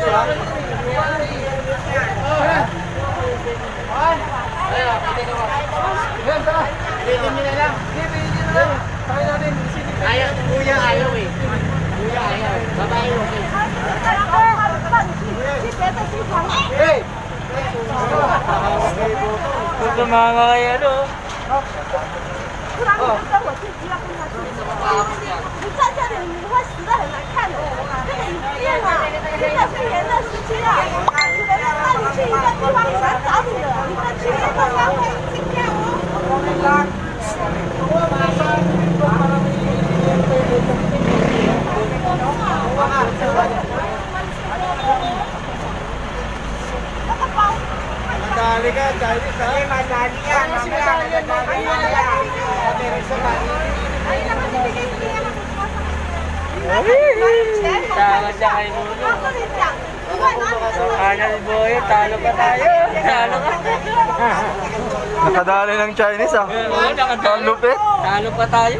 Ayaw, kuya ayaw eh. Kuya ayaw. Babae okay. Tumama kayo, ano? 不然你就跟我去医院跟他去。你站这里你会死得很难看的，这个医院啊，现在肺炎的时期啊，你们让你去一个地方很难找你的，你们去一个地方会今天哦。 Madali ka, Chinese ha? Ay, madali yan. Mamaya, madali yan. Meron sa mali. Tama siya kay Muno. Kanya ni Boy, talo pa tayo. Talo ka. Nakadali ng Chinese ah. Oo, nakadali. Ang lupit. Talo pa tayo.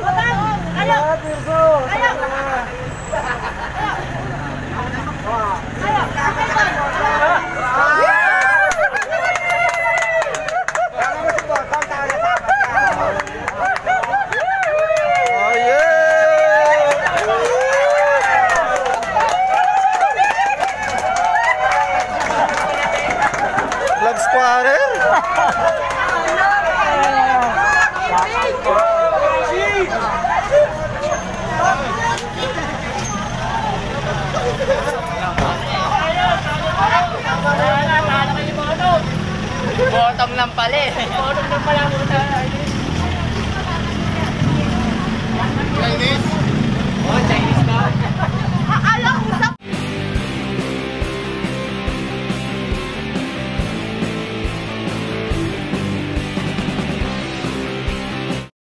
Love squatter. Bottom lang pala eh. Bottom lang pala muna.